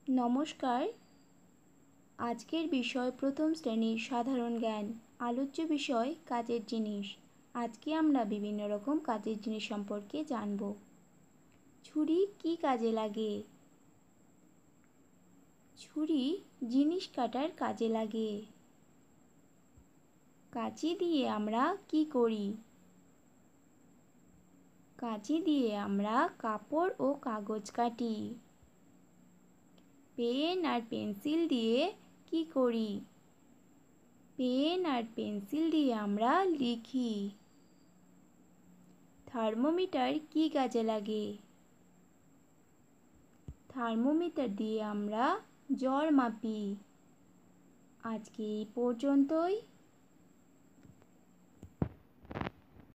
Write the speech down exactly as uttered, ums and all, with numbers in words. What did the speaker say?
নমস্কার। আজকের বিষয় প্রথম শ্রেণীর সাধারণ জ্ঞান। আলোচ্য বিষয় কাজের জিনিস। আজকে আমরা বিভিন্ন রকম কাজের জিনিস সম্পর্কে জানব। ছুরি কি কাজে লাগে? ছুরি জিনিস কাটার কাজে লাগে। কাঁচি দিয়ে আমরা কি করি? কাঁচি দিয়ে আমরা কাপড় ও কাগজ কাটি। পেন আর পেন্সিল দিয়ে কি করি? পেন আর পেন্সিল দিয়ে আমরা লিখি। থার্মোমিটার কি কাজে লাগে? থার্মোমিটার দিয়ে আমরা জ্বর মাপি। আজকে এই পর্যন্তই।